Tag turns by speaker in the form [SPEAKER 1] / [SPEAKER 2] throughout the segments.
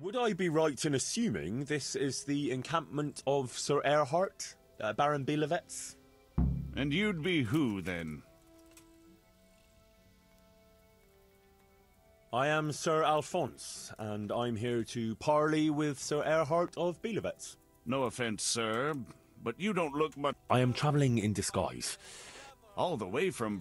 [SPEAKER 1] Would I be right in assuming this is the encampment of Sir Erhard, Baron Belevets?
[SPEAKER 2] And you'd be who, then?
[SPEAKER 1] I am Sir Alphonse, and I'm here to parley with Sir Erhard of Belevets.
[SPEAKER 2] No offense, sir, but you don't look much...
[SPEAKER 1] I am travelling in disguise.
[SPEAKER 2] All the way from...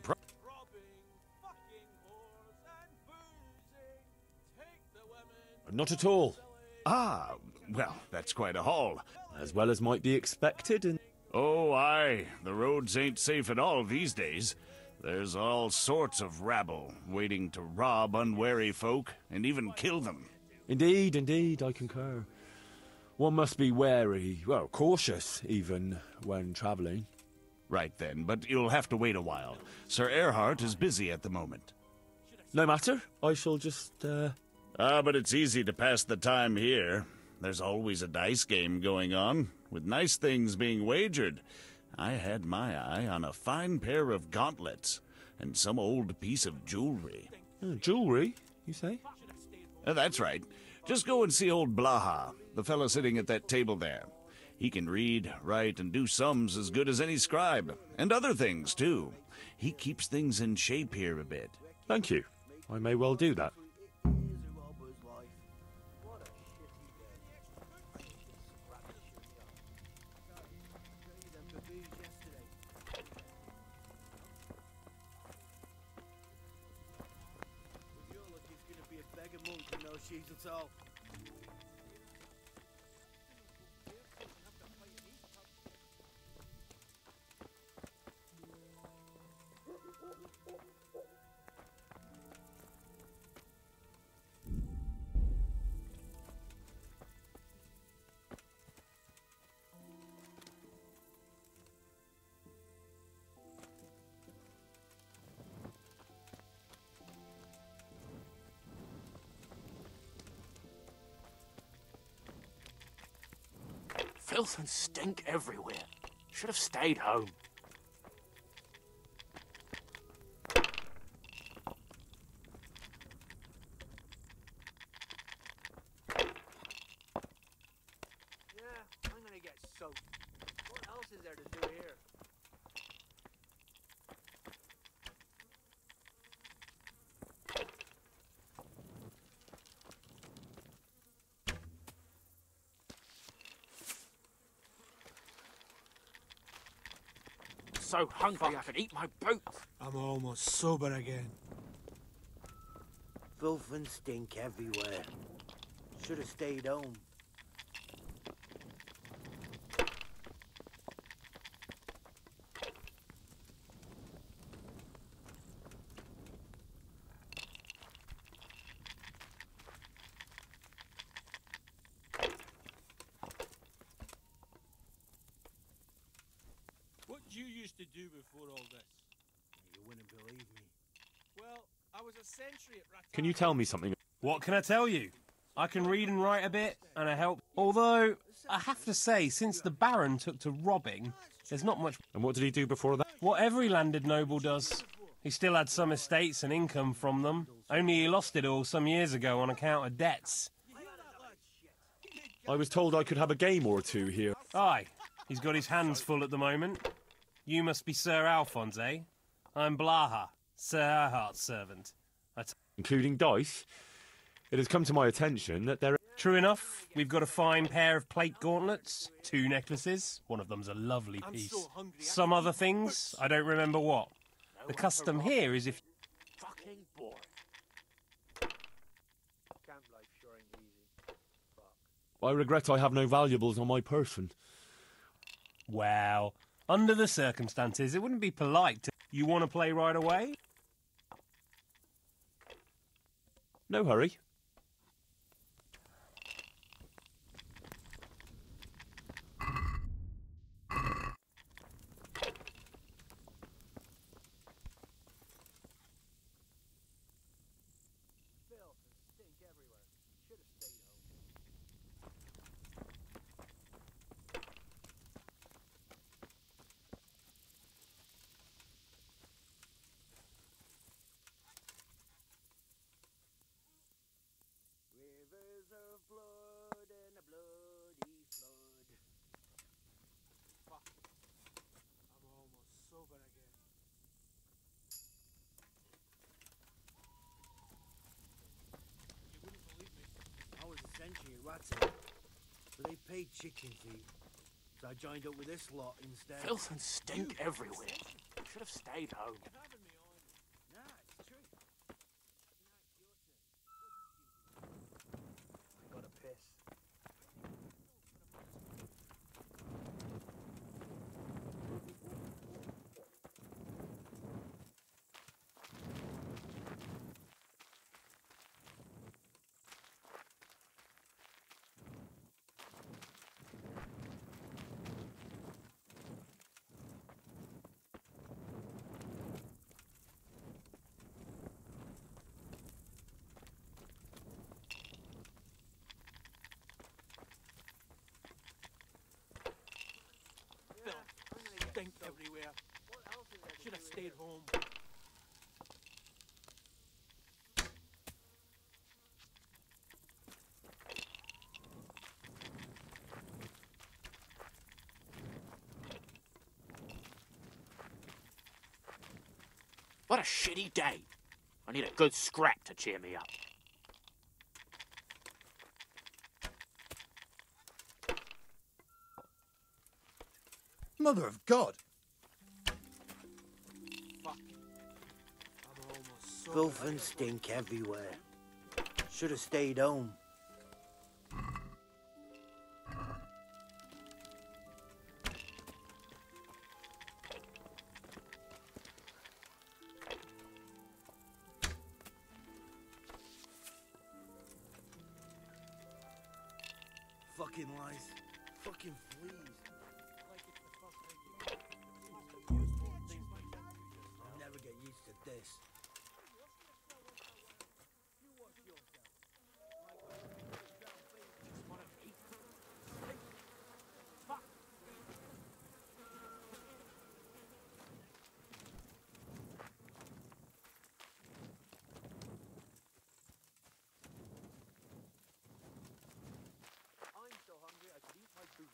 [SPEAKER 1] Not at all.
[SPEAKER 2] Ah, well, that's quite a haul.
[SPEAKER 1] As well as might be expected, and...
[SPEAKER 2] Oh, aye. The roads ain't safe at all these days. There's all sorts of rabble waiting to rob unwary folk and even kill them.
[SPEAKER 1] Indeed, indeed, I concur. One must be wary, well, cautious even, when travelling.
[SPEAKER 2] Right then, but you'll have to wait a while. Sir Erhard is busy at the moment.
[SPEAKER 1] No matter, I shall just,
[SPEAKER 2] but it's easy to pass the time here. There's always a dice game going on, with nice things being wagered. I had my eye on a fine pair of gauntlets, and some old piece of jewelry.
[SPEAKER 1] Jewelry, you say?
[SPEAKER 2] That's right. Just go and see old Blaha, the fellow sitting at that table there. He can read, write, and do sums as good as any scribe, and other things, too. He keeps things in shape here a bit.
[SPEAKER 1] Thank you. I may well do that.
[SPEAKER 3] Filth and stink everywhere. Should have stayed home.
[SPEAKER 4] Yeah, I'm gonna get soaked. What else is there to do here?
[SPEAKER 3] So hungry I could eat my boots.
[SPEAKER 5] I'm almost sober again.
[SPEAKER 4] Filth and stink everywhere. Should have stayed home.
[SPEAKER 5] What did you used to do before all this?
[SPEAKER 4] You wouldn't believe me.
[SPEAKER 5] Well, I was a sentry at Rat.
[SPEAKER 1] Can you tell me something?
[SPEAKER 6] What can I tell you? I can read and write a bit, and I help. Although, I have to say, since the Baron took to robbing, there's not much...
[SPEAKER 1] And what did he do before that?
[SPEAKER 6] What every landed noble does. He still had some estates and income from them, only he lost it all some years ago on account of debts.
[SPEAKER 1] I was told I could have a game or two here.
[SPEAKER 6] Aye, he's got his hands full at the moment. You must be Sir Alphonse, eh? I'm Blaha, Sir Erhard's servant.
[SPEAKER 1] Including dice? It has come to my attention that there are...
[SPEAKER 6] True enough, we've got a fine pair of plate gauntlets, 2 necklaces, one of them's a lovely piece. Some other things, I don't remember what. The custom here is if...
[SPEAKER 3] Fucking boy.
[SPEAKER 4] Camp life sure ain't easy. Fuck.
[SPEAKER 1] I regret I have no valuables on my person.
[SPEAKER 6] Well, under the circumstances, it wouldn't be polite to... You want to play right away?
[SPEAKER 1] No hurry.
[SPEAKER 4] Razer, but they paid chicken feed, so I joined up with this lot instead.
[SPEAKER 3] Filth and stink everywhere. Should have stayed home.
[SPEAKER 4] Nah, it's true. I gotta piss.
[SPEAKER 5] Stink everywhere. Should have stayed home.
[SPEAKER 3] What a shitty day. I need a good scrap to cheer me up.
[SPEAKER 7] Mother of God!
[SPEAKER 5] Fuck. I'm almost sober.
[SPEAKER 4] Filth and stink everywhere. Should have stayed home. Fucking lies. Fucking fleas. I'll never get used to this. I'm so hungry I could eat my food.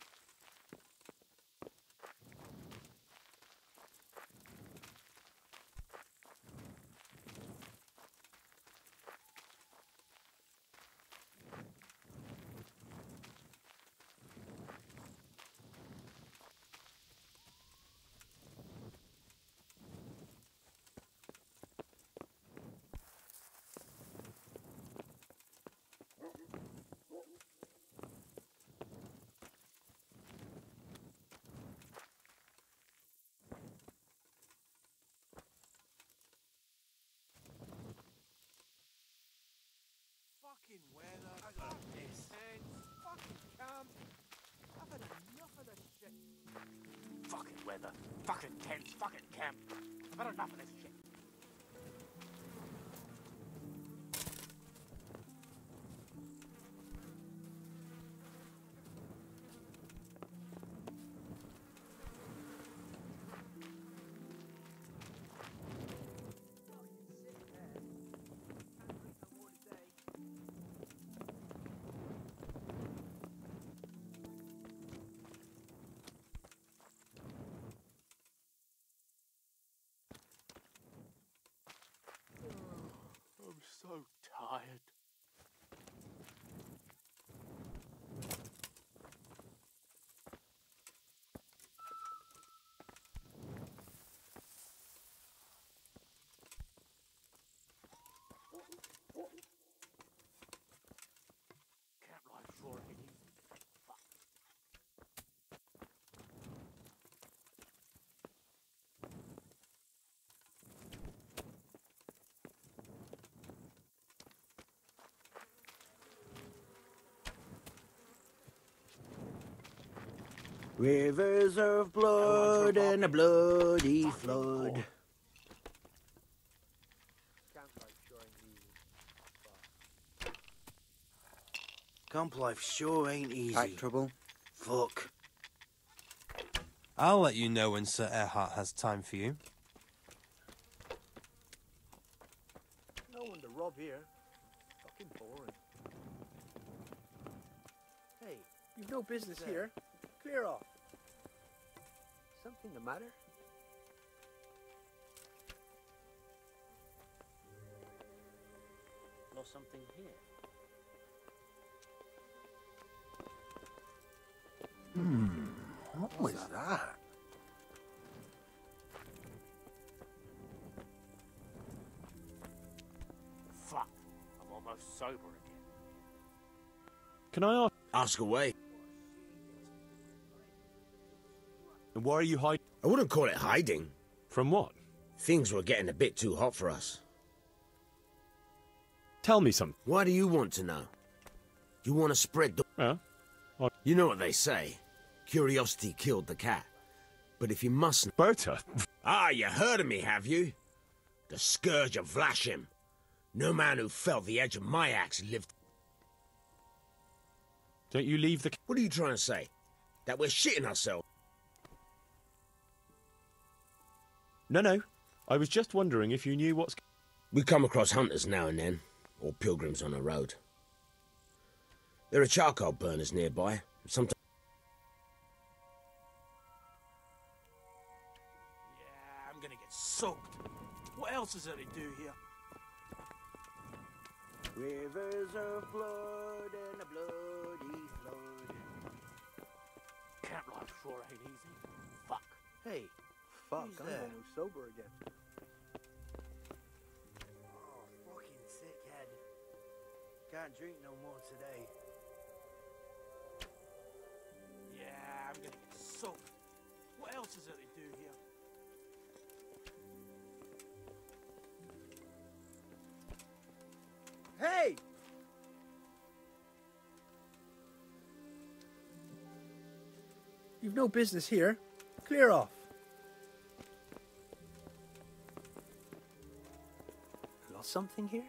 [SPEAKER 5] Fucking weather.
[SPEAKER 4] I got this.
[SPEAKER 5] And fucking camp. I've had enough of this shit.
[SPEAKER 3] Fucking weather. Fucking tents. Fucking camp. I've had enough of this shit. I'm so tired. Camp life sure ain't easy. Fuck.
[SPEAKER 4] Rivers of blood and a bloody flood. Camp life sure ain't easy.
[SPEAKER 7] Back trouble?
[SPEAKER 4] Fuck.
[SPEAKER 6] I'll let you know when Sir Erhard has time for you.
[SPEAKER 4] No one to rob here. Fucking boring. Hey, you've no business here. Clear off. Something the matter?
[SPEAKER 3] Lost something here.
[SPEAKER 4] was that?
[SPEAKER 3] Fuck. I'm almost sober again.
[SPEAKER 1] Can I ask?
[SPEAKER 8] Ask away.
[SPEAKER 1] And why are you hiding?
[SPEAKER 8] I wouldn't call it hiding.
[SPEAKER 1] From what?
[SPEAKER 8] Things were getting a bit too hot for us.
[SPEAKER 1] Tell me something.
[SPEAKER 8] Why do you want to know? You want to spread the...
[SPEAKER 1] Yeah?
[SPEAKER 8] You know what they say. Curiosity killed the cat. But if you mustn't...
[SPEAKER 1] Berta?
[SPEAKER 8] Ah, you heard of me, have you? The Scourge of Vlashim. No man who felt the edge of my axe lived...
[SPEAKER 1] Don't you leave the...
[SPEAKER 8] What are you trying to say? That we're shitting ourselves?
[SPEAKER 1] No. I was just wondering if you knew what's...
[SPEAKER 8] We come across hunters now and then, or pilgrims on the road. There are charcoal burners nearby. Sometimes...
[SPEAKER 5] Yeah, I'm gonna get soaked. What else is there to do here?
[SPEAKER 4] Rivers of blood and a bloody flood.
[SPEAKER 3] Camp life sure ain't easy. Fuck.
[SPEAKER 4] Hey,
[SPEAKER 5] Fuck,
[SPEAKER 4] who's
[SPEAKER 5] I'm
[SPEAKER 4] there?
[SPEAKER 5] almost sober again.
[SPEAKER 4] Oh, fucking sick head. Can't drink no more today.
[SPEAKER 5] Yeah, I'm gonna get soaked. What else is there to do here?
[SPEAKER 4] Hey! You've no business here. Clear off.
[SPEAKER 5] Lost something here?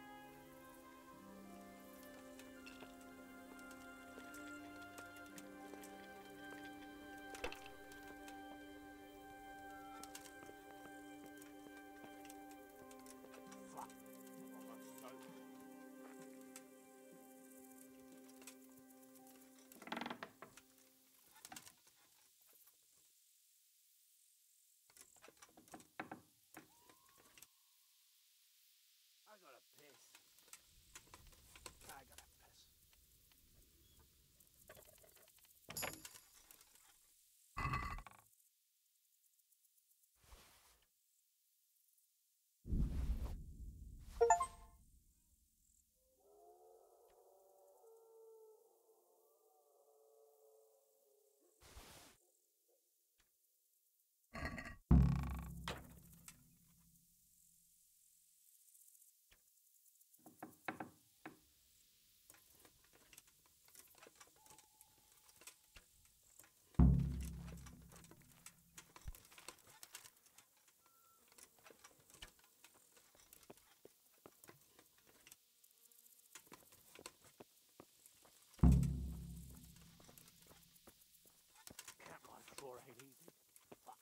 [SPEAKER 3] Fuck. I'm almost sober.
[SPEAKER 4] I gotta piss.
[SPEAKER 5] I gotta piss. Camp life sure ain't easy. Fuck.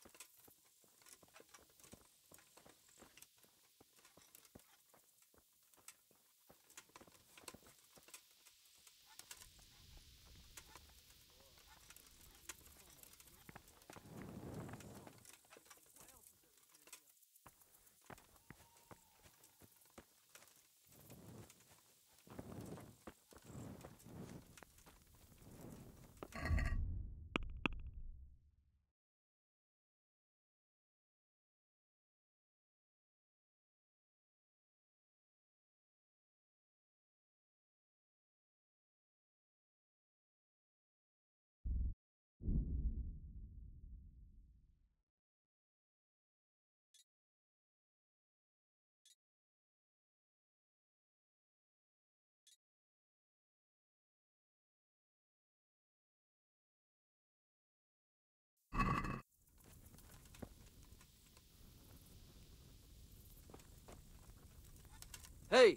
[SPEAKER 5] Hey!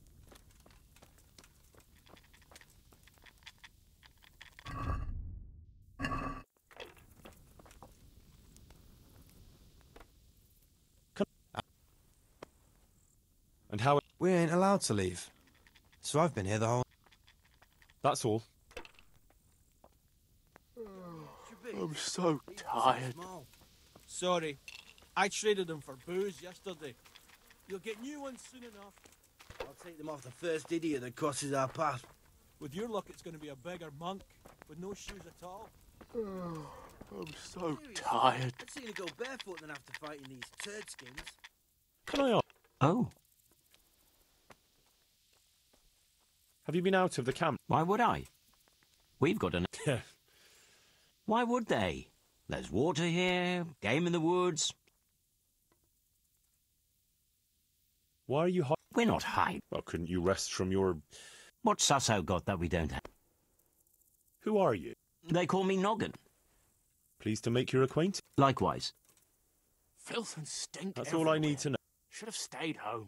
[SPEAKER 1] And how...
[SPEAKER 9] We ain't allowed to leave. So I've been here the whole...
[SPEAKER 1] That's all.
[SPEAKER 5] I'm so tired. Sorry. I traded them for booze yesterday. You'll get new ones soon enough.
[SPEAKER 4] I'll take them off the first idiot that crosses our path.
[SPEAKER 5] With your luck, it's going to be a beggar monk with no shoes at all.
[SPEAKER 4] I'm so tired. I'd sooner go barefoot than have to fight in these turd skins.
[SPEAKER 1] Can I ask?
[SPEAKER 10] Oh,
[SPEAKER 1] Have you been out of the camp?
[SPEAKER 10] why would I? We've got an...
[SPEAKER 1] Yeah.
[SPEAKER 10] Why would they? There's water here, game in the woods.
[SPEAKER 1] Why are you hiding?
[SPEAKER 10] We're not hiding.
[SPEAKER 1] Well, couldn't you rest from your...
[SPEAKER 10] What's Susso got that we don't have?
[SPEAKER 1] Who are you?
[SPEAKER 10] They call me Noggin.
[SPEAKER 1] Pleased to make your acquaintance.
[SPEAKER 10] Likewise.
[SPEAKER 3] Filth and stink.
[SPEAKER 1] That's all I need to know.
[SPEAKER 3] Should have stayed home.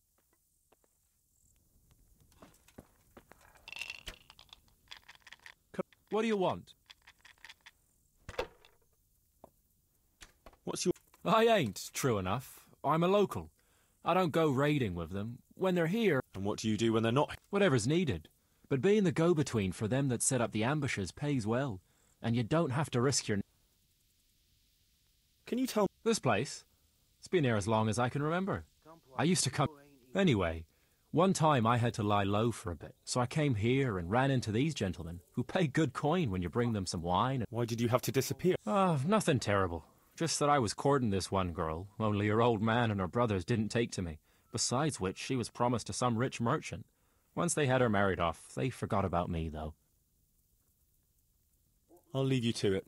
[SPEAKER 11] What do you want?
[SPEAKER 1] What's your...
[SPEAKER 11] I ain't, true enough. I'm a local. I don't go raiding with them. When they're here...
[SPEAKER 1] And what do you do when they're not?
[SPEAKER 11] Whatever's needed. But being the go-between for them that set up the ambushes pays well. And you don't have to risk your...
[SPEAKER 1] Can you tell...
[SPEAKER 11] This place? It's been here as long as I can remember. I used to come... Anyway, one time I had to lie low for a bit, so I came here and ran into these gentlemen, who pay good coin when you bring them some wine and...
[SPEAKER 1] Why did you have to disappear?
[SPEAKER 11] Nothing terrible. Just that I was courting this one girl, only her old man and her brothers didn't take to me. Besides which, she was promised to some rich merchant. Once they had her married off, they forgot about me, though.
[SPEAKER 1] I'll leave you to it.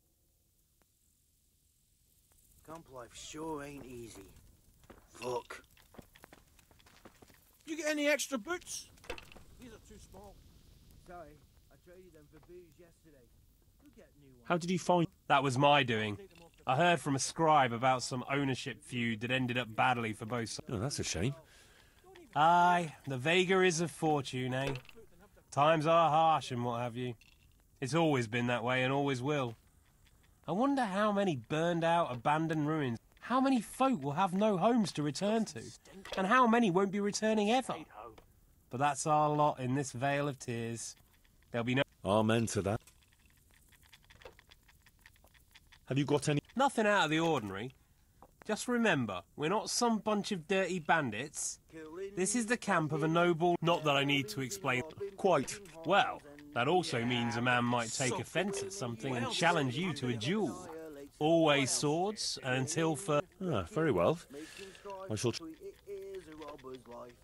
[SPEAKER 4] Camp life sure ain't easy. Fuck.
[SPEAKER 5] You get any extra boots? These are too small.
[SPEAKER 4] Sorry, I traded them for booze yesterday. You get new ones.
[SPEAKER 1] How did you find...
[SPEAKER 6] That was my doing. I heard from a scribe about some ownership feud that ended up badly for both sides.
[SPEAKER 1] Oh, that's a shame.
[SPEAKER 6] Aye, the vagaries of fortune, eh? Times are harsh and what have you. It's always been that way and always will. I wonder how many burned out, abandoned ruins. How many folk will have no homes to return to? And how many won't be returning ever? But that's our lot in this vale of tears. There'll be no...
[SPEAKER 1] Amen to that. Have you got any...
[SPEAKER 6] Nothing out of the ordinary. Just remember, we're not some bunch of dirty bandits. This is the camp of a noble... Not that I need to explain...
[SPEAKER 1] Quite.
[SPEAKER 6] Well, that also means a man might take offence at something and challenge you to a duel. Always swords, and until further...
[SPEAKER 1] Ah, very well. I shall...
[SPEAKER 4] It is a robber's life.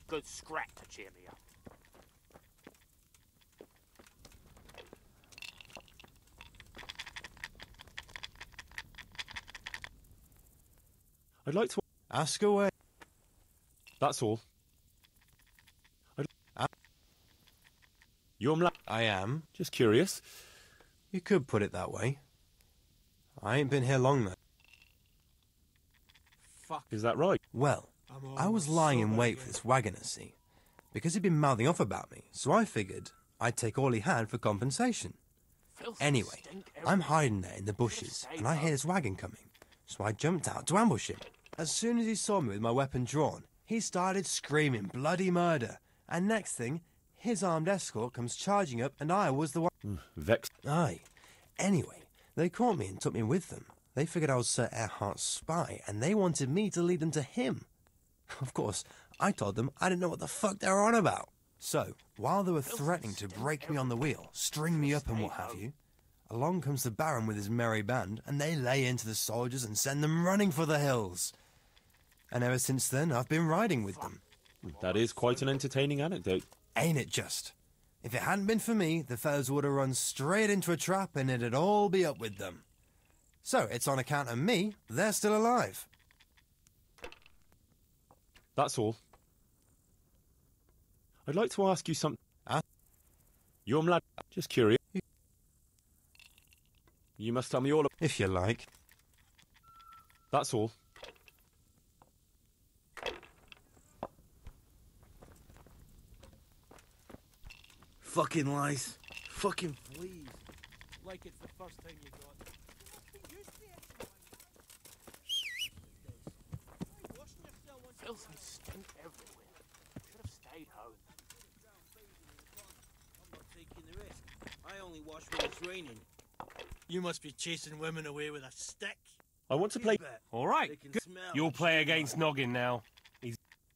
[SPEAKER 3] good scrap to cheer me up.
[SPEAKER 1] I'd like to...
[SPEAKER 9] Ask away.
[SPEAKER 1] That's all. You're
[SPEAKER 9] I am.
[SPEAKER 1] just curious.
[SPEAKER 9] You could put it that way. I ain't been here long, though.
[SPEAKER 5] Fuck.
[SPEAKER 1] Is that right?
[SPEAKER 9] Well, I was lying in wait for this wagoner, see? Because he'd been mouthing off about me, so I figured I'd take all he had for compensation. Anyway, I'm hiding there in the bushes, and I hear this wagon coming, so I jumped out to ambush him. As soon as he saw me with my weapon drawn, he started screaming bloody murder, and next thing, his armed escort comes charging up, and I was the one...
[SPEAKER 1] Vexed.
[SPEAKER 9] Aye. Anyway, they caught me and took me with them. They figured I was Sir Erhardt's spy, and they wanted me to lead them to him. Of course, I told them I didn't know what the fuck they were on about. So, while they were threatening to break me on the wheel, string me up and what have you, along comes the Baron with his merry band, and they lay into the soldiers and send them running for the hills. And ever since then, I've been riding with them.
[SPEAKER 1] That is quite an entertaining anecdote.
[SPEAKER 9] Ain't it just? If it hadn't been for me, the fellas would have run straight into a trap and it'd all be up with them. So, it's on account of me, they're still alive.
[SPEAKER 1] That's all. I'd like to ask you something. You're lad. Just curious. You must tell me all.
[SPEAKER 9] If you like.
[SPEAKER 1] That's all.
[SPEAKER 4] Fucking lice. Fucking fleas.
[SPEAKER 5] Like it's the first time you got it.
[SPEAKER 3] Filth and stink everywhere. Should have stayed home.
[SPEAKER 4] I'm not taking the risk. I only wash when it's raining.
[SPEAKER 5] You must be chasing women away with a stick.
[SPEAKER 1] I want to play.
[SPEAKER 6] All right, good. You'll play against Noggin now. He's...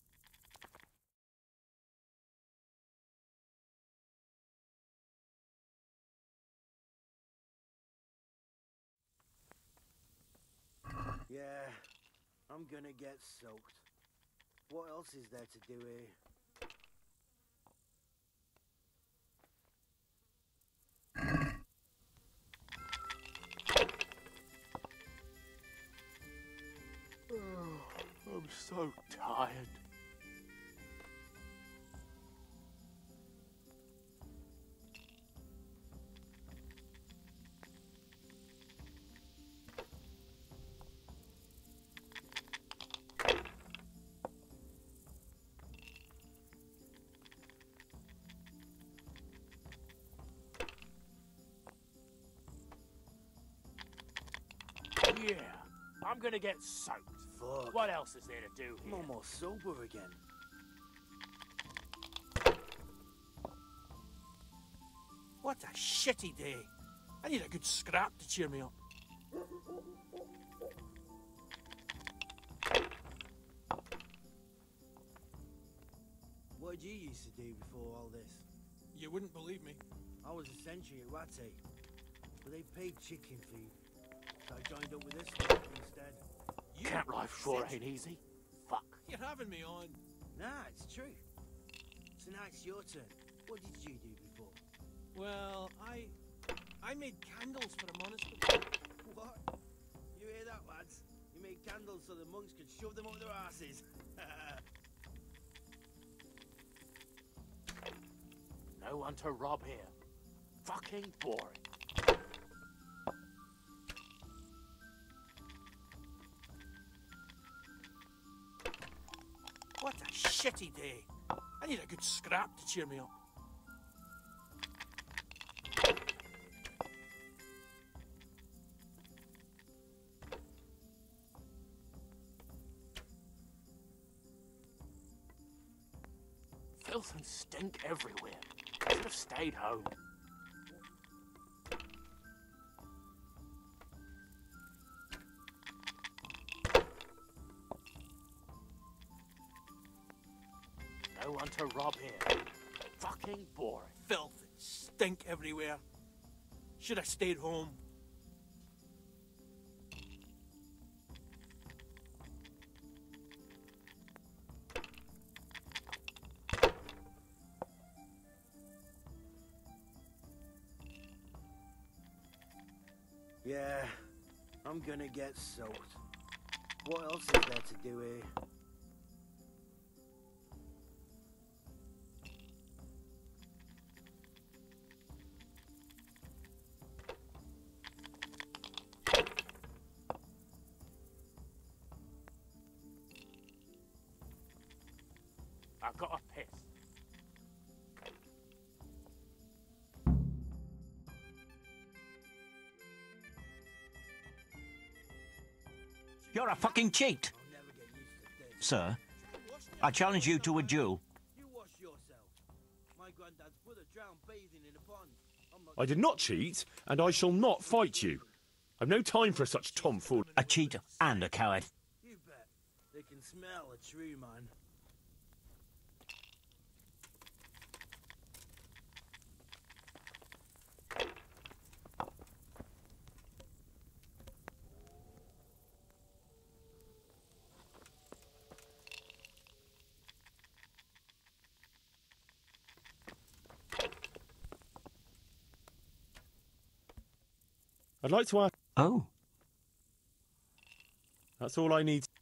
[SPEAKER 4] Yeah, I'm gonna get soaked. What else is there to do here?
[SPEAKER 3] I'm so tired. Yeah, I'm gonna get soaked.
[SPEAKER 4] Fuck.
[SPEAKER 3] What else is there to do
[SPEAKER 4] I'm
[SPEAKER 3] here?
[SPEAKER 4] almost sober again.
[SPEAKER 5] What a shitty day. I need a good scrap to cheer me up.
[SPEAKER 4] What did you used to do before all this?
[SPEAKER 5] You wouldn't believe me.
[SPEAKER 4] I was a sentry at Raze, but they paid chicken feed, so I joined up with this lot instead.
[SPEAKER 3] Camp life sure ain't easy. Fuck.
[SPEAKER 5] You're having me on.
[SPEAKER 4] Nah, it's true. So now it's your turn. What did you do before?
[SPEAKER 5] Well, I made candles for a monastery.
[SPEAKER 4] What? You hear that, lads? You made candles so the monks could shove them up their asses.
[SPEAKER 3] No one to rob here. Fucking boring.
[SPEAKER 5] What a shitty day. I need a good scrap to cheer me up.
[SPEAKER 3] Filth and stink everywhere. Should have stayed home. No one to rob here. Fucking boring.
[SPEAKER 5] Filth and stink everywhere. Should have stayed home.
[SPEAKER 4] I'm gonna get soaked. What else is there to do here?
[SPEAKER 3] I've got a piss.
[SPEAKER 10] You're a fucking cheat. Sir, I challenge you to a duel.
[SPEAKER 5] You wash yourself. My granddad's brother drowned bathing in a pond.
[SPEAKER 1] I did not cheat, and I shall not fight you. I've no time for such tomfoolery.
[SPEAKER 10] A cheat and a coward.
[SPEAKER 5] You bet. They can smell a true man.
[SPEAKER 1] I'd like to ask...
[SPEAKER 10] Oh.
[SPEAKER 1] That's all I need.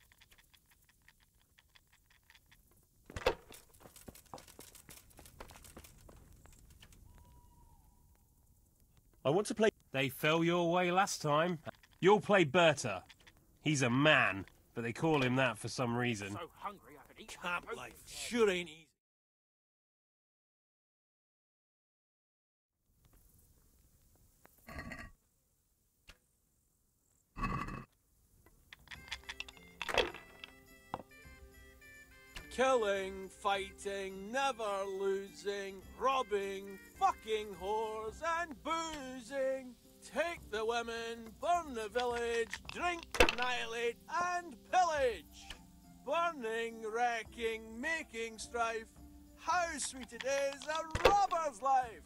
[SPEAKER 1] I want to play...
[SPEAKER 6] They fell your way last time. You'll play Berta. He's a man, but they call him that for some reason.
[SPEAKER 3] So hungry I could eat
[SPEAKER 5] Camp life sure ain't easy. Killing, fighting, never losing, robbing, fucking whores and boozing. Take the women, burn the village, drink, annihilate and pillage. Burning, wrecking, making strife. How sweet it is, a robber's life.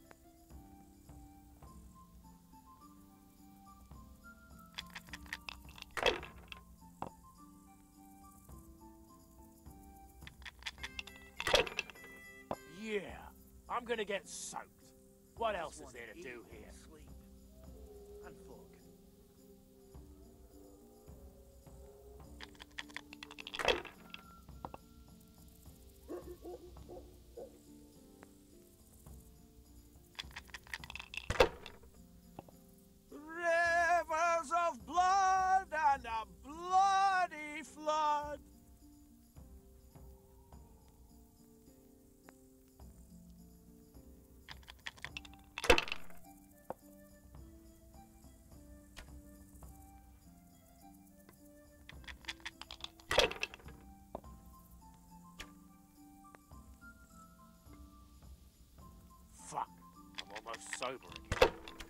[SPEAKER 3] Yeah, I'm gonna get soaked. What else is there to do here?
[SPEAKER 4] Sleep. And fuck.
[SPEAKER 5] Rivers of blood and a bloody flood.
[SPEAKER 3] Fuck, I'm almost sober again.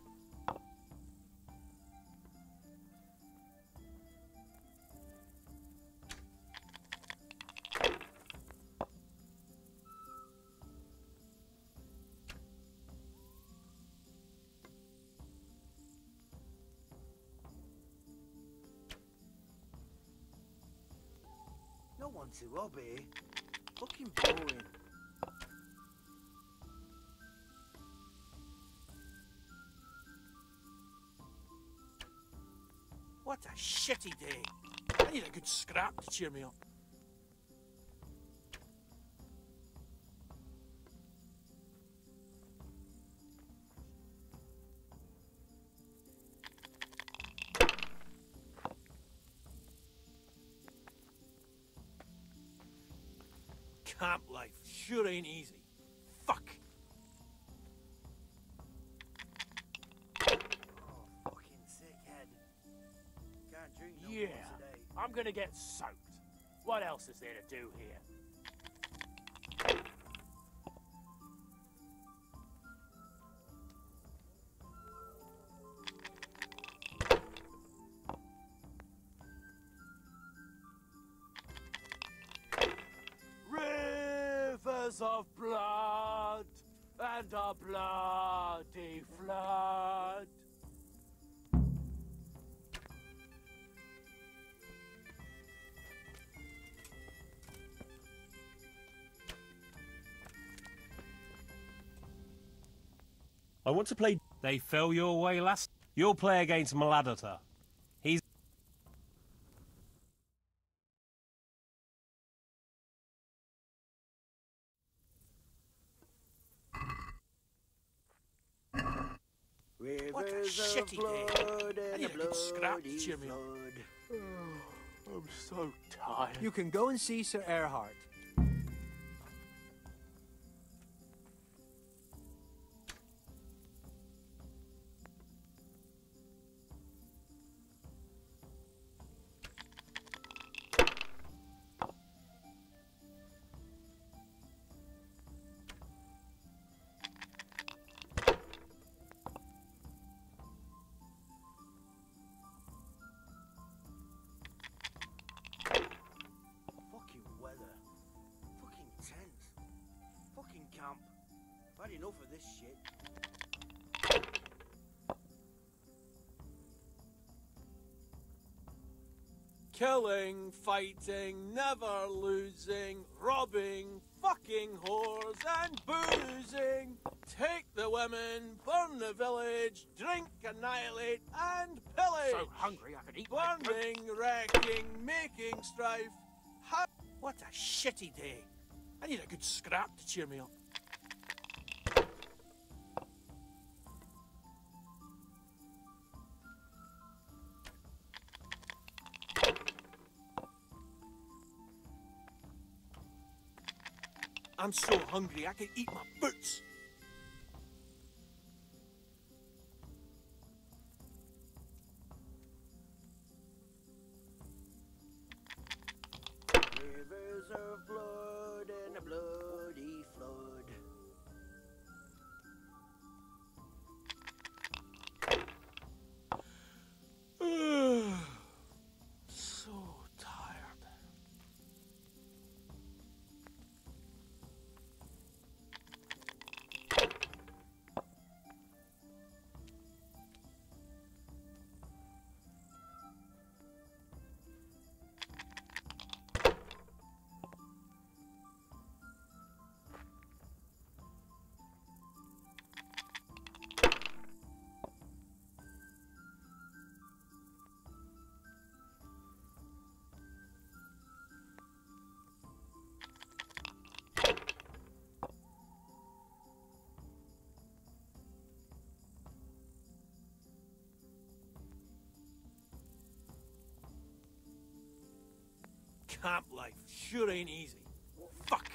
[SPEAKER 4] No one to rob here. Fucking boring.
[SPEAKER 5] What a shitty day. I need a good scrap to cheer me up. Camp life sure ain't easy. Fuck.
[SPEAKER 4] Oh, fucking sick head. Can't drink no more
[SPEAKER 3] Yeah,
[SPEAKER 4] today.
[SPEAKER 3] I'm gonna get soaked. What else is there to do here?
[SPEAKER 5] Rivers of blood and a bloody flood.
[SPEAKER 1] I want to play...
[SPEAKER 6] They fell your way last... You'll play against Maladata. He
[SPEAKER 5] What a
[SPEAKER 4] Rivers of
[SPEAKER 5] shitty day.
[SPEAKER 4] blood
[SPEAKER 5] I
[SPEAKER 4] and
[SPEAKER 5] need a good scrap to cheer me up.
[SPEAKER 4] blood.
[SPEAKER 3] I'm so tired.
[SPEAKER 7] You can go and see Sir Erhard.
[SPEAKER 4] Fucking weather. Fucking tents. Fucking camp. I've had enough of this shit.
[SPEAKER 5] Killing, fighting, never losing, robbing, fucking whores and boozing. Take the women, burn the village, drink, annihilate and pillage.
[SPEAKER 3] So hungry I could eat my food.
[SPEAKER 5] Burning, wrecking, making strife. What a shitty day. I need a good scrap to cheer me up. I'm so hungry I could eat my boots.
[SPEAKER 4] Rivers of blood and a bloody flood.
[SPEAKER 5] So tired. Camp life sure ain't easy. Fuck.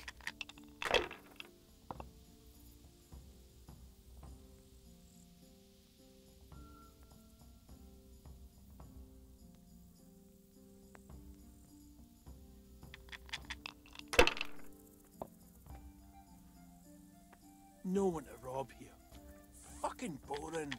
[SPEAKER 5] No one to rob here. Fucking boring.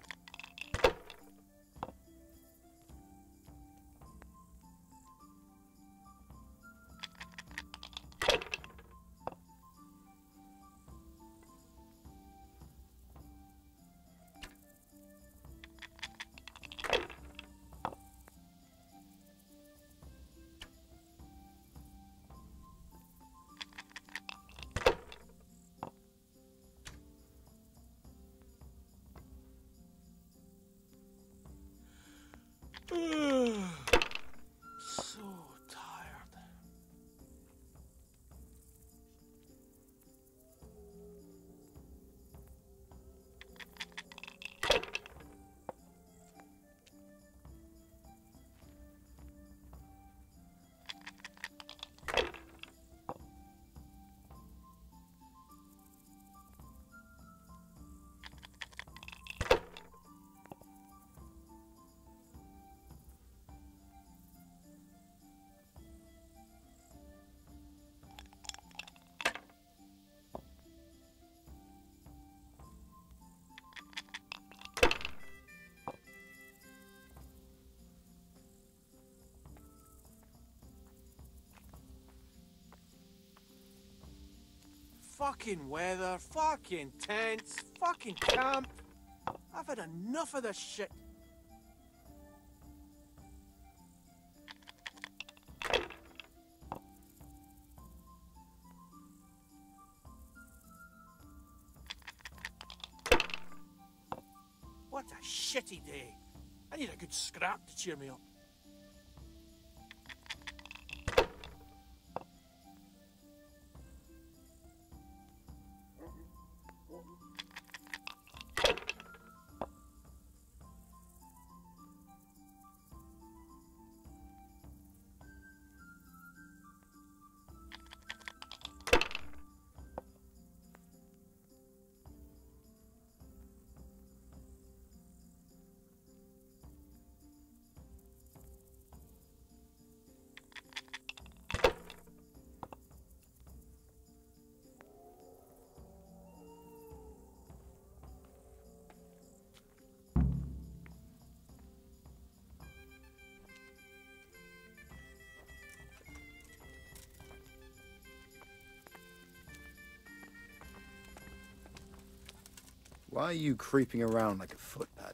[SPEAKER 5] So tired. Fucking weather, fucking tents, fucking camp. I've had enough of this shit. What a shitty day. I need a good scrap to cheer me up.
[SPEAKER 12] Why are you creeping around like a footpad?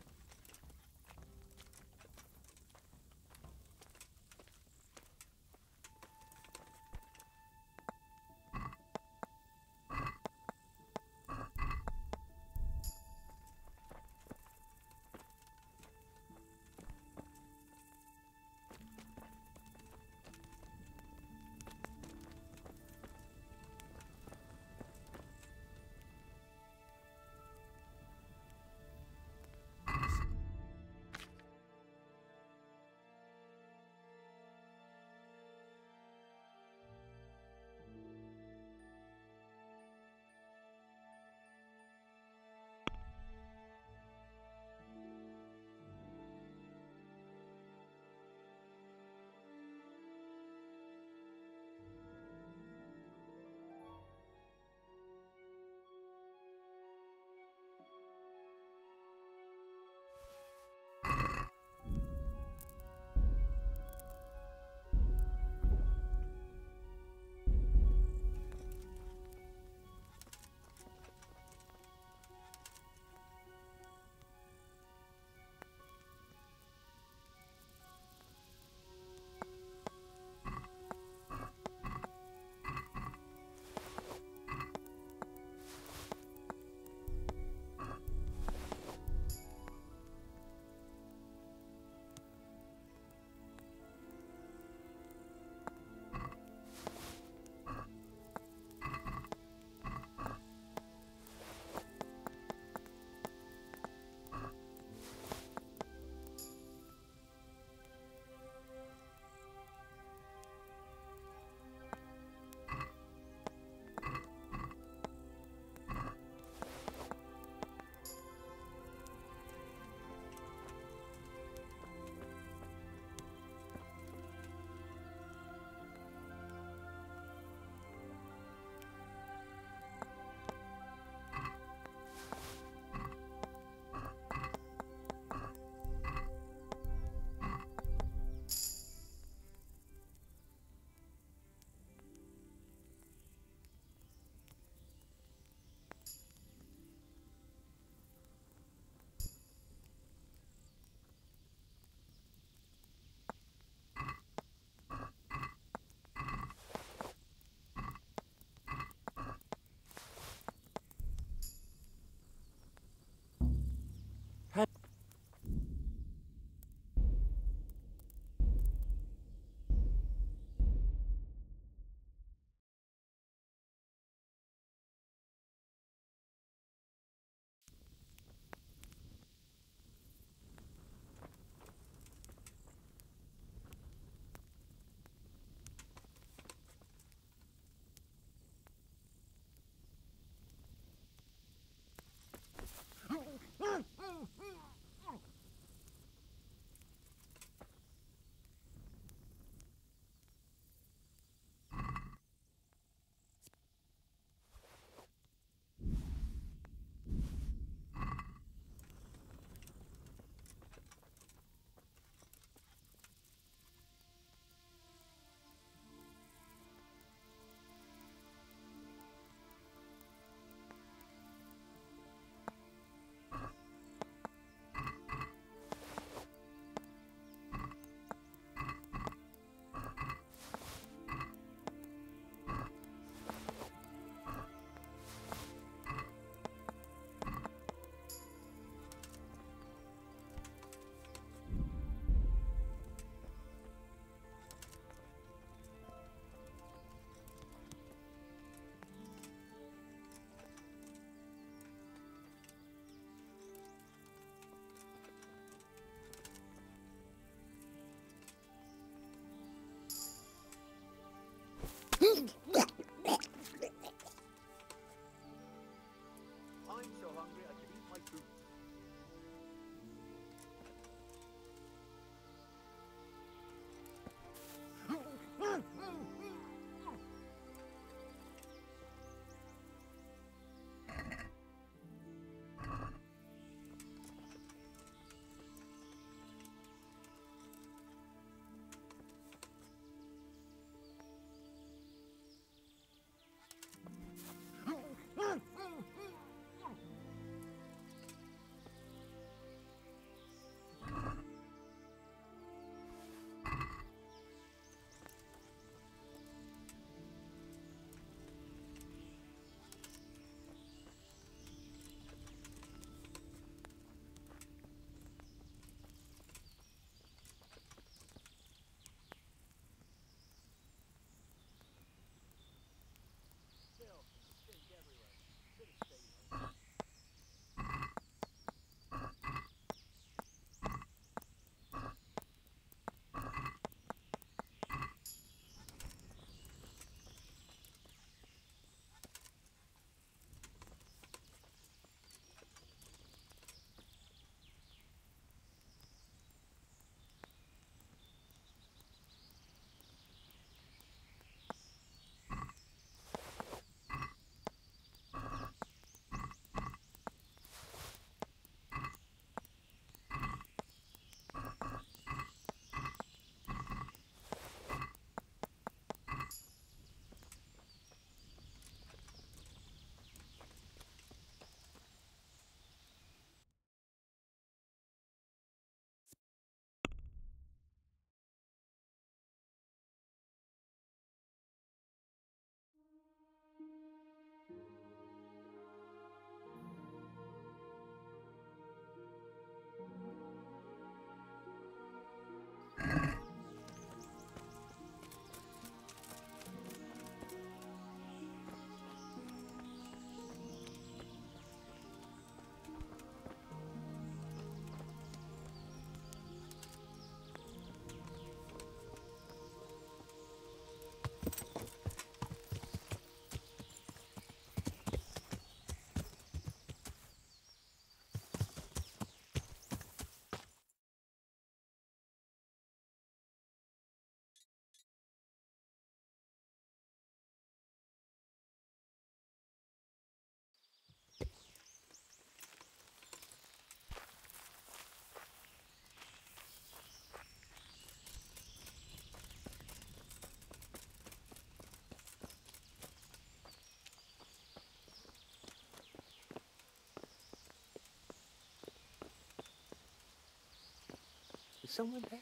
[SPEAKER 4] someone there?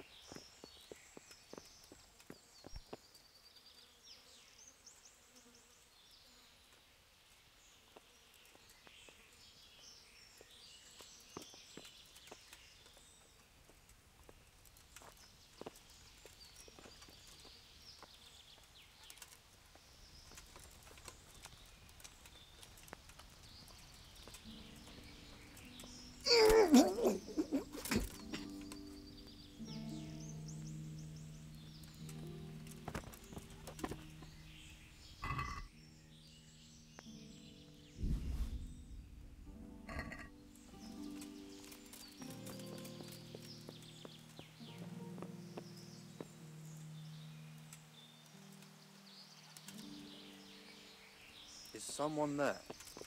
[SPEAKER 12] Is someone there?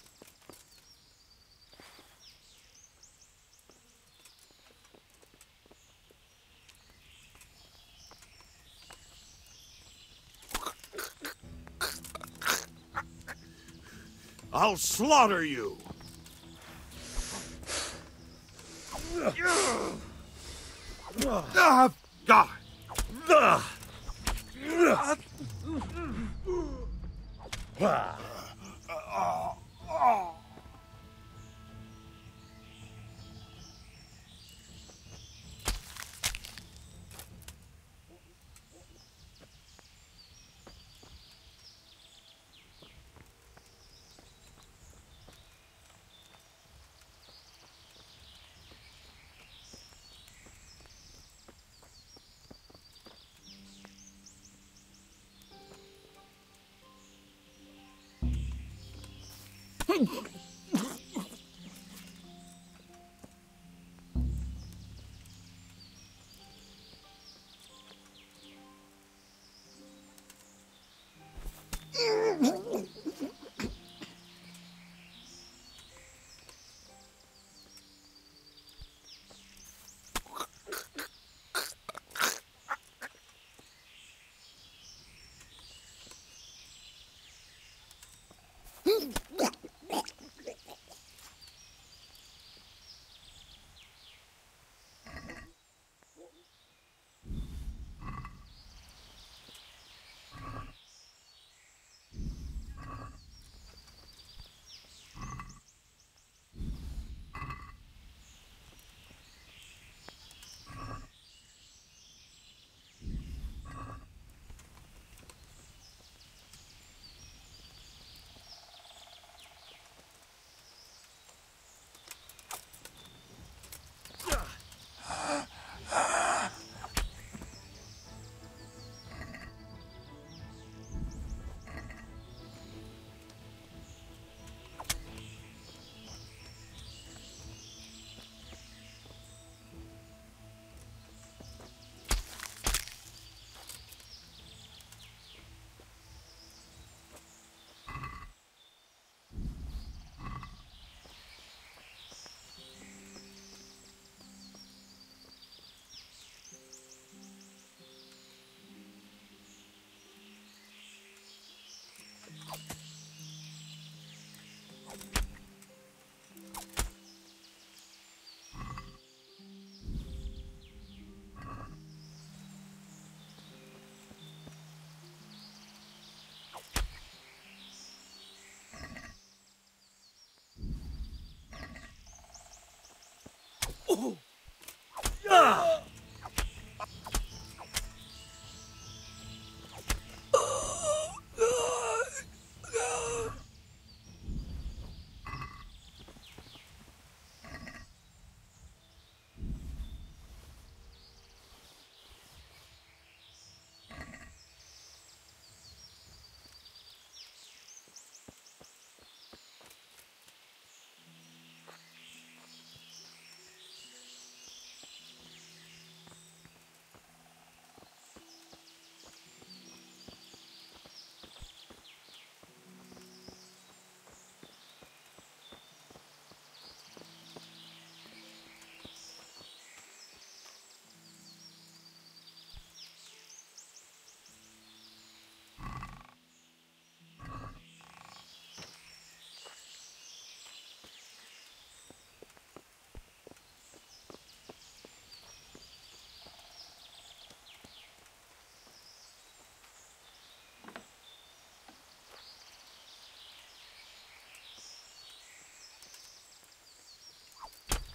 [SPEAKER 2] I'll slaughter you!
[SPEAKER 13] Ah, God!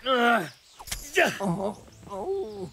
[SPEAKER 4] Oh. Oh.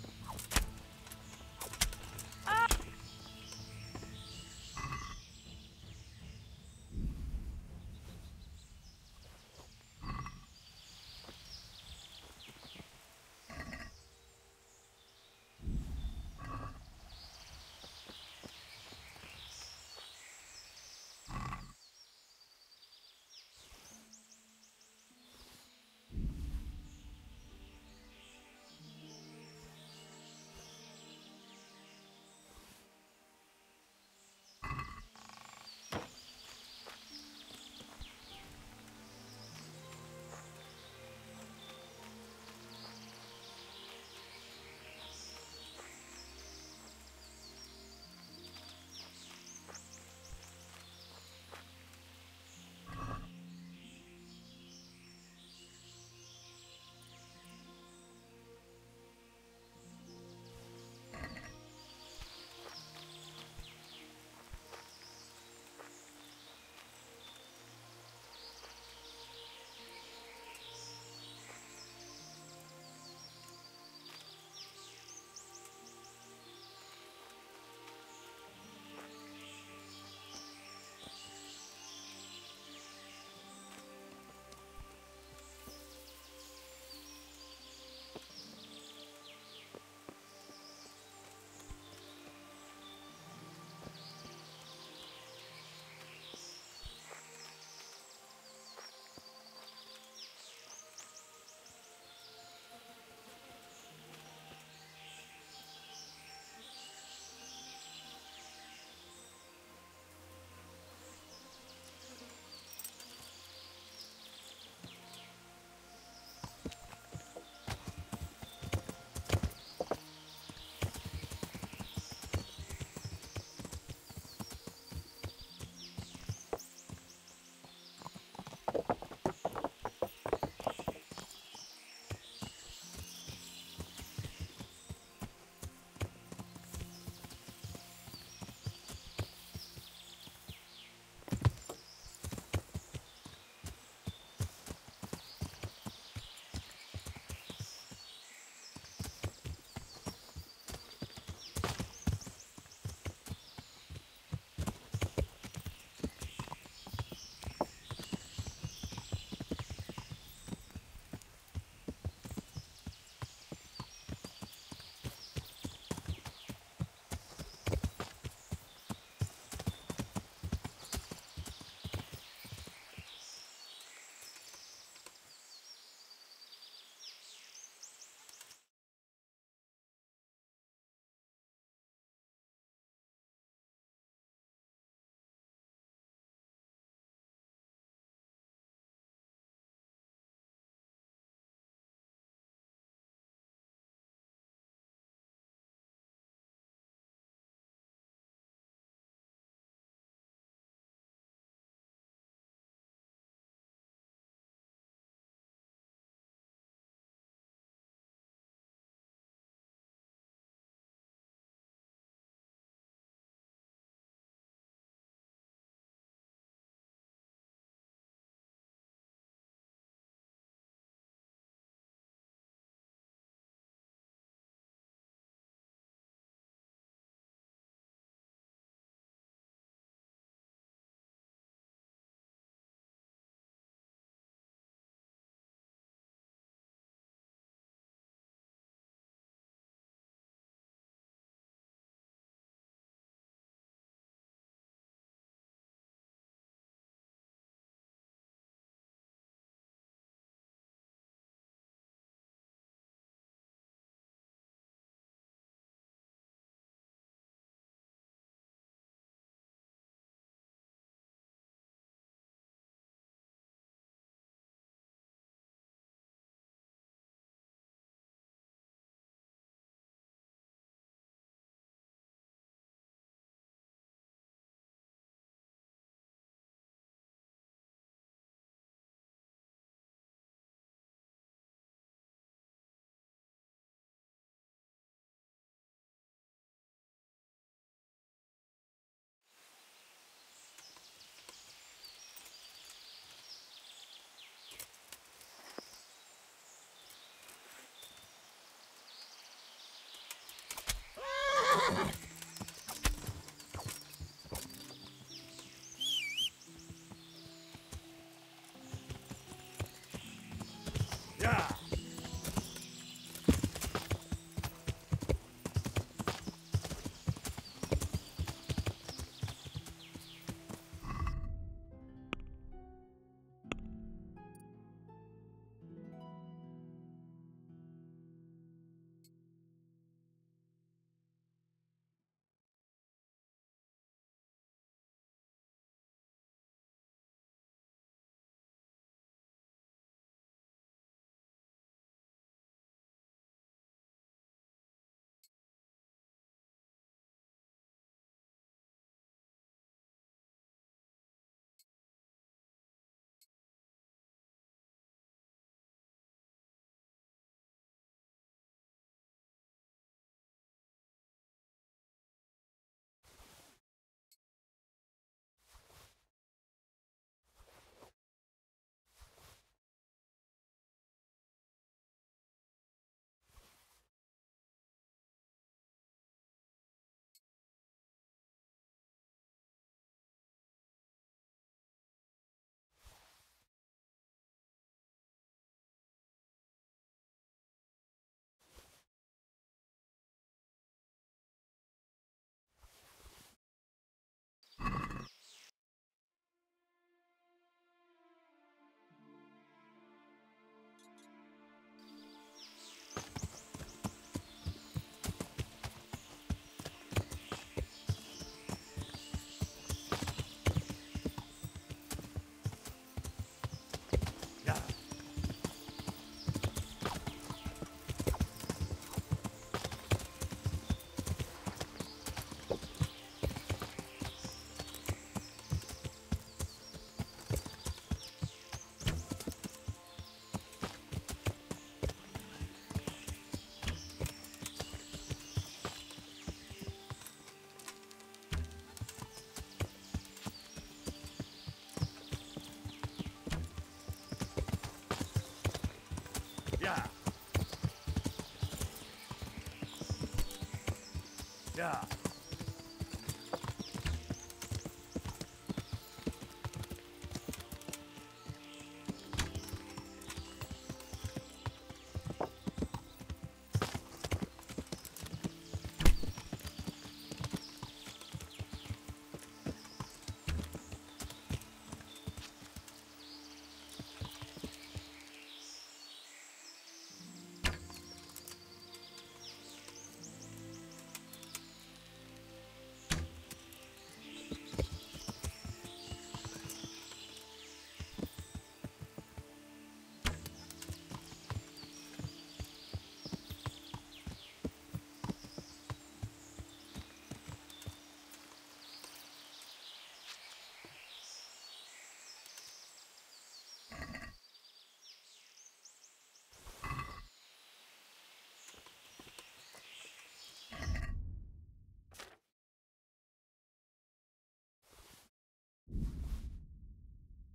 [SPEAKER 3] Yeah.